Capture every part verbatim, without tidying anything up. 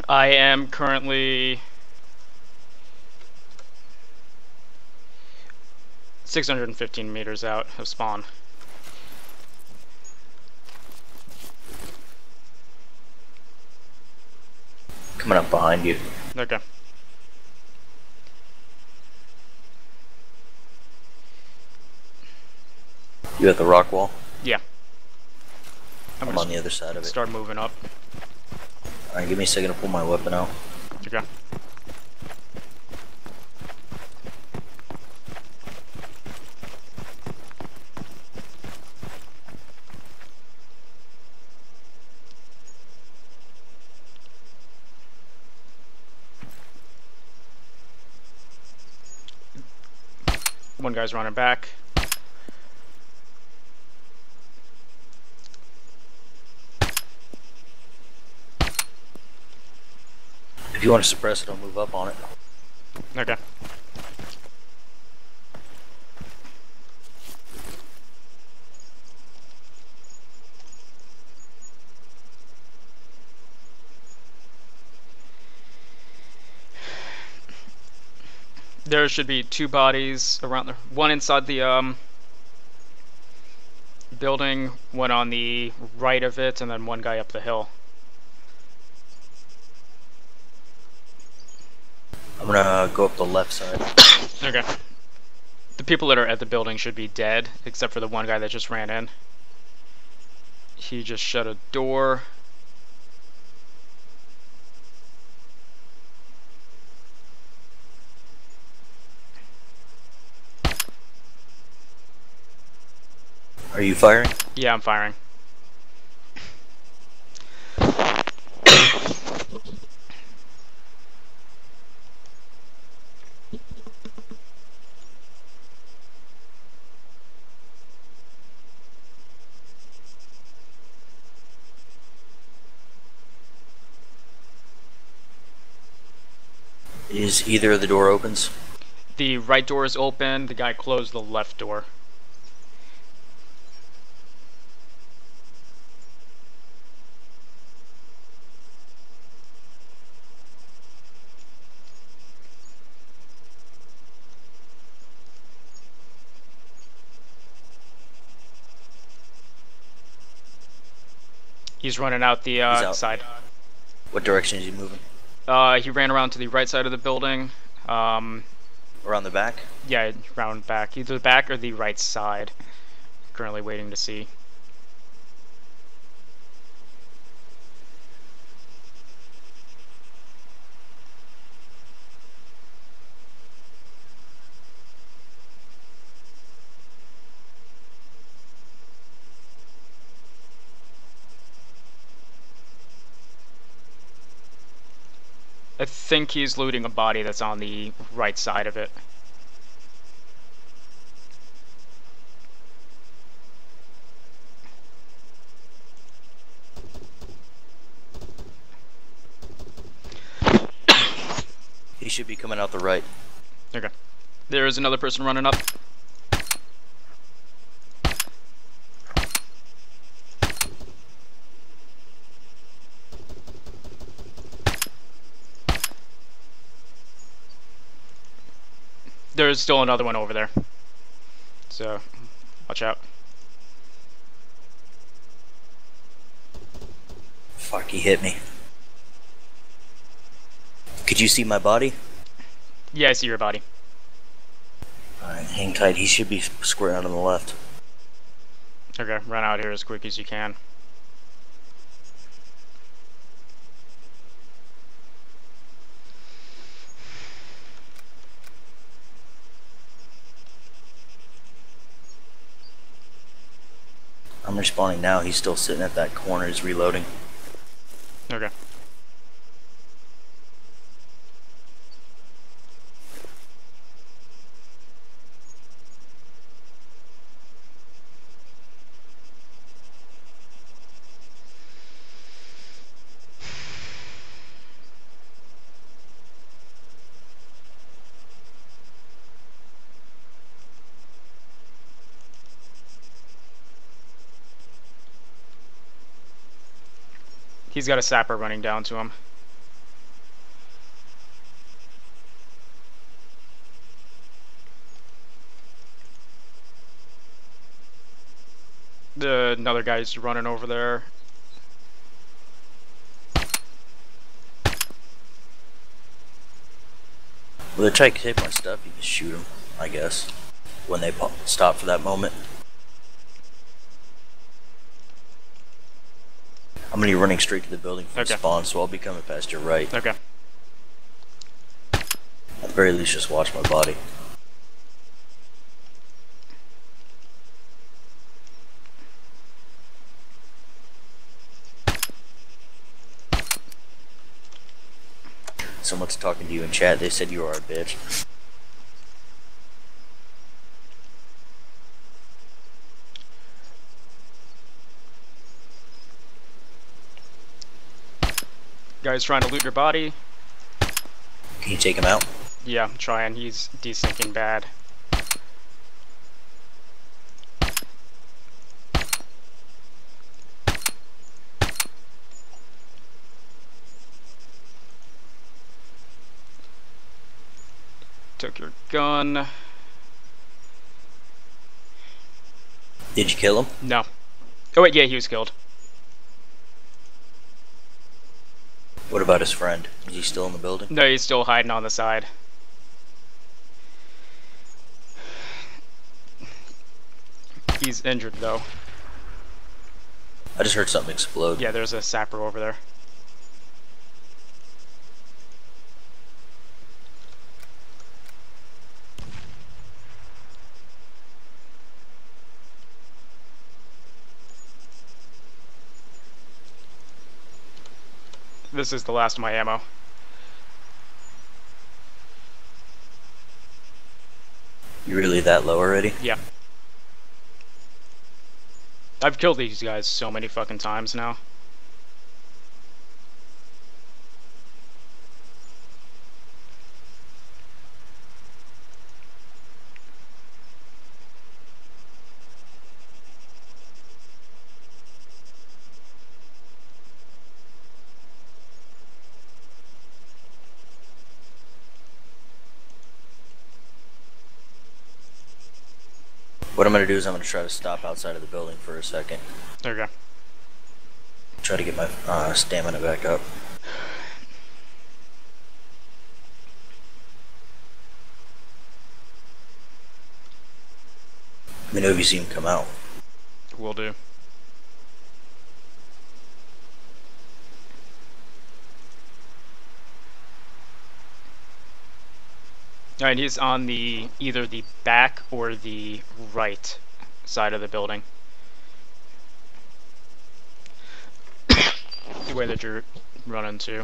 I am currently six hundred fifteen meters out of spawn. Coming up behind you. Okay. You at the rock wall? Yeah. I'm, I'm on the other side of it. Start moving up. Alright, give me a second to pull my weapon out. Okay. One guy's running back. If you want to suppress it, I'll move up on it. Okay. There should be two bodies around there. One inside the um, building, one on the right of it, and then one guy up the hill. I'm gonna go up the left side. Okay. The people that are at the building should be dead, except for the one guy that just ran in. He just shut a door. Are you firing? Yeah, I'm firing. Is either of the door opens? The right door is open. The guy closed the left door. He's running out the uh, He's out. side. What direction is he moving? Uh, he ran around to the right side of the building. Um, Around the back? yeah, round back. Either the back or the right side. Currently waiting to see. I think he's looting a body that's on the right side of it. He should be coming out the right. Okay. There is another person running up. There's still another one over there. So, watch out. Fuck, he hit me. Could you see my body? Yeah, I see your body. Alright, hang tight. He should be square out on the left. Okay, run out here as quick as you can. I'm respawning now. He's still sitting at that corner. He's reloading. Okay. He's got a sapper running down to him. The another guy's running over there. Well, they try to take my stuff, you can shoot them, I guess, when they pop, stop for that moment. I'm gonna be running straight to the building from Okay. spawn, so I'll be coming past your right. Okay. At the very least, just watch my body. Someone's talking to you in chat. They said you are a bitch. Guy's trying to loot your body. Can you take him out? Yeah, I'm trying. He's desinking bad. Took your gun. Did you kill him? No. Oh wait, yeah, he was killed. What about his friend? Is he still in the building? No, he's still hiding on the side. He's injured though. I just heard something explode. Yeah, there's a sapper over there. This is the last of my ammo. You really that low already? Yeah. I've killed these guys so many fucking times now. What I'm gonna do is I'm gonna try to stop outside of the building for a second. There you go. Try to get my uh, stamina back up. Let me know if you see him come out. Will do. Alright, he's on the either the back or the right side of the building. The way that you're running to.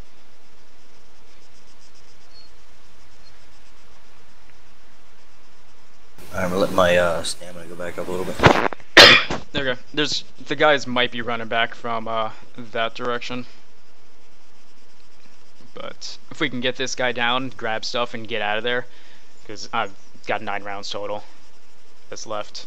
I'm gonna let my uh, stamina go back up a little bit. There we go. There's the guys might be running back from uh, that direction. But if we can get this guy down, grab stuff, and get out of there, because I've got nine rounds total that's left.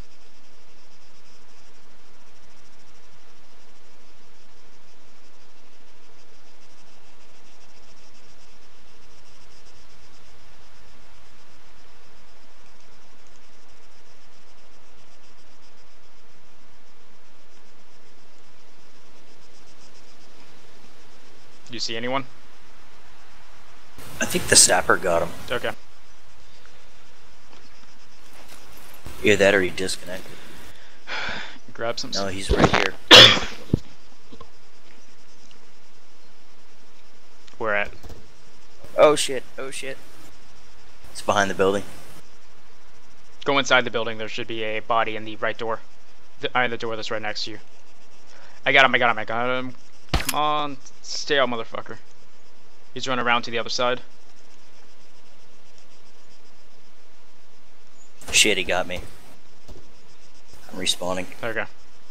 Do you see anyone? I think the sapper got him. Okay. Either that or he disconnected. Grab some. No, he's right here. Where at? Oh shit, oh shit. It's behind the building. Go inside the building. There should be a body in the right door. The, uh, the door that's right next to you. I got him, I got him, I got him. Come on. Stay out, motherfucker. He's running around to the other side. Shit, he got me. I'm respawning. There we go.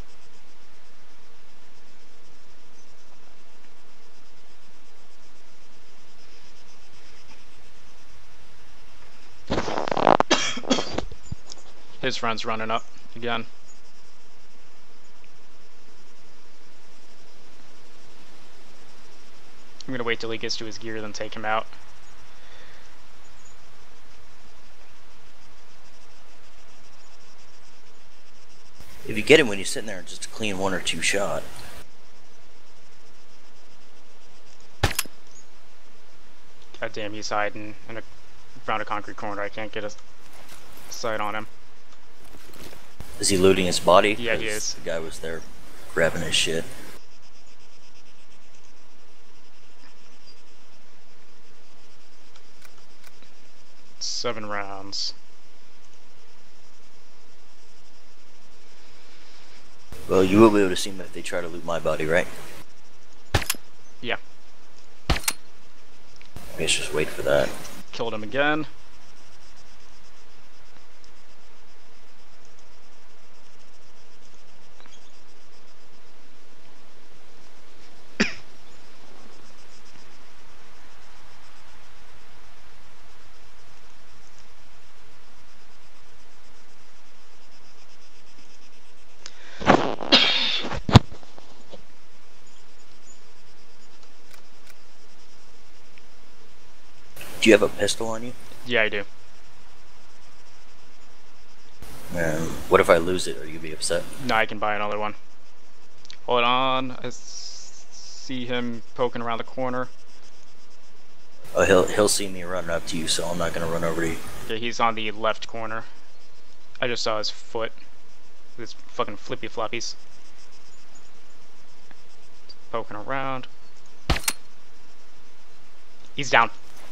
His friend's running up again. I'm gonna wait till he gets to his gear, then take him out. If If you get him when he's sitting there, just a clean one or two shot. God damn, he's hiding in a around a concrete corner. I can't get a sight on him. Is he looting his body? Yeah, he is. The guy was there grabbing his shit. Seven rounds. Well, you will be able to see them if they try to loot my body, right? Yeah. I guess just wait for that. Killed him again. Do you have a pistol on you? Yeah, I do. Um, what if I lose it? Are you gonna be upset? No, I can buy another one. Hold on. I s see him poking around the corner. Oh, he'll he'll see me running up to you, so I'm not gonna run over to you. Okay, he's on the left corner. I just saw his foot. His fucking flippy floppies. Poking around. He's down.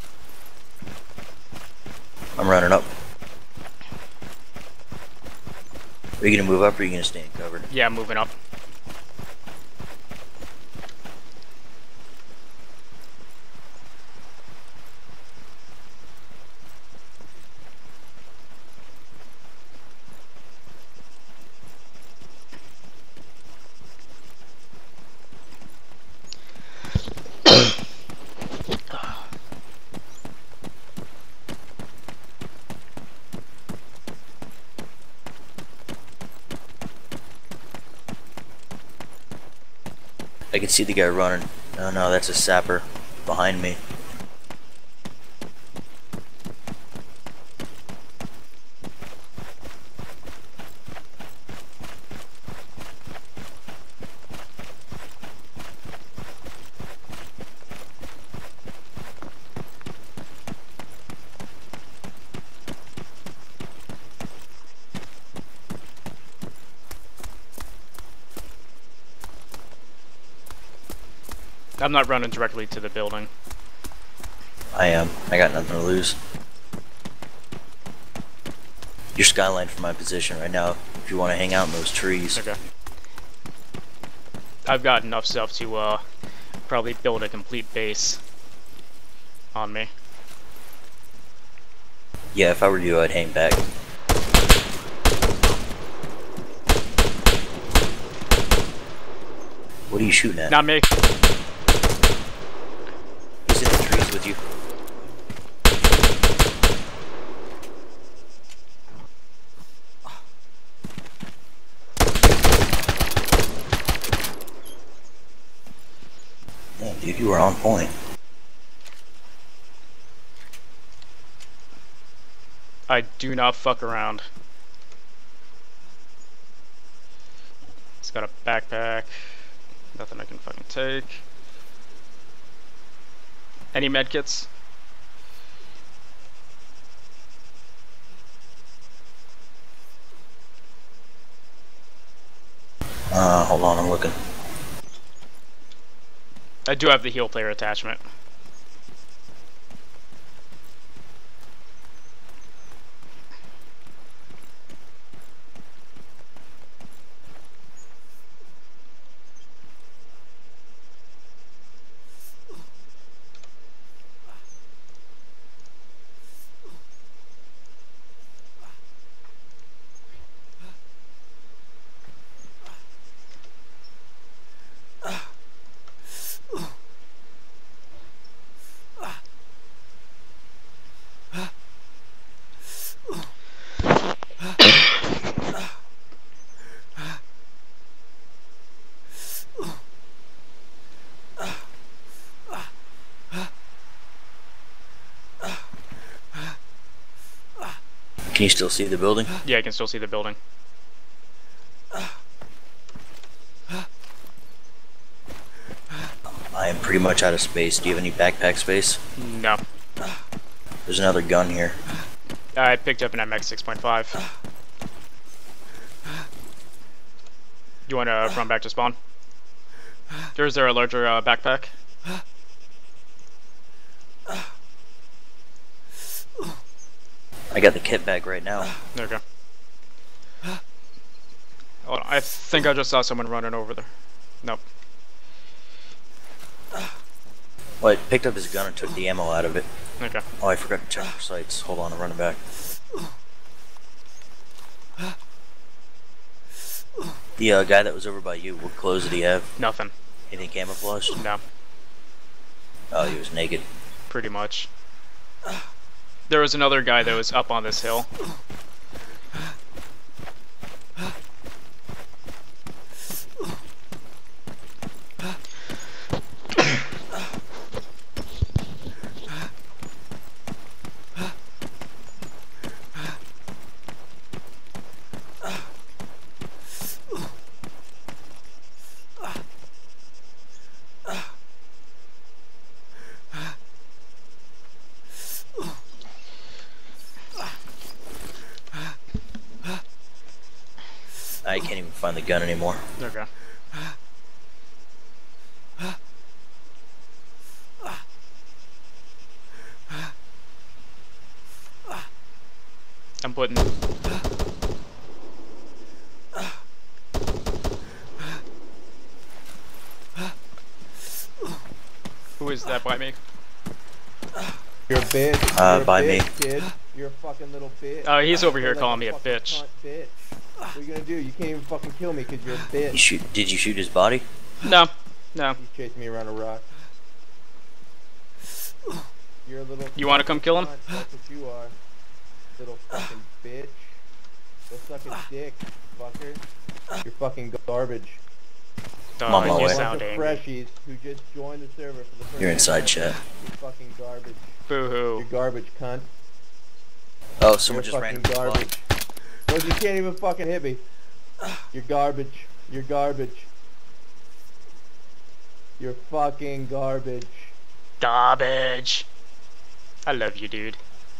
I'm running up. Are you gonna move up or are you gonna stay in cover? Yeah, I'm moving up. I can see the guy running. Oh no, that's a sapper behind me. I'm not running directly to the building. I am. I got nothing to lose. Your skyline from my position right now, if you want to hang out in those trees. Okay. I've got enough stuff to uh, probably build a complete base on me. Yeah, if I were you, I'd hang back. What are you shooting at? Not me. He's in the trees with you. Damn, dude, you were on point. I do not fuck around. He's got a backpack. Nothing I can fucking take. Any medkits? Uh, hold on, I'm looking. I do have the heal player attachment. Can you still see the building? Yeah, I can still see the building. I am pretty much out of space. Do you have any backpack space? No. There's another gun here. I picked up an M X six point five. You want to run back to spawn? Or is there a larger uh, backpack? I got the kit bag right now. There we go. Hold on, I think I just saw someone running over there. Nope. Well, I picked up his gun and took the ammo out of it. Okay. Oh, I forgot to check for sights. Hold on, I'm running back. The uh, guy that was over by you, what clothes did he have? Nothing. Anything camouflaged? No. Oh, he was naked. Pretty much. There was another guy that was up on this hill. I can't even find the gun anymore. Okay. I'm putting. Who is that by me? You're a bitch. Uh, You're a by bitch, me. Kid. You're a fucking little bitch. Oh, he's over You're here like calling me a fucking bitch. cunt bitch. What are you gonna do? You can't even fucking kill me because you're a bitch. You shoot? Did you shoot his body? No, no. He's chasing me around a rock. You're a little. You want to come kill him? cunt. That's what you are. Little fucking bitch. Go suck a dick, fucker. You're fucking garbage. I'm on my Oh, you way. sound Bunch of angry. freshies who just joined the server for the first You're inside time. chat. You're fucking garbage. Boo hoo. You're garbage, cunt. Oh, someone You're just ran fucking into the garbage. Because you can't even fucking hit me. You're garbage. You're garbage. You're fucking garbage. Garbage. I love you, dude.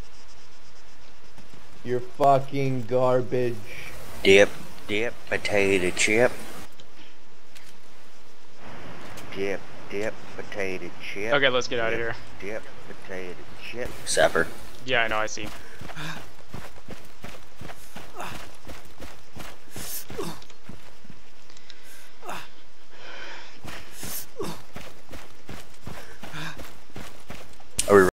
You're fucking garbage. Dip, dip, potato chip. Dip, dip, potato chip. Okay, let's get out of here. Dip, potato chip. Sapper. Yeah, I know, I see.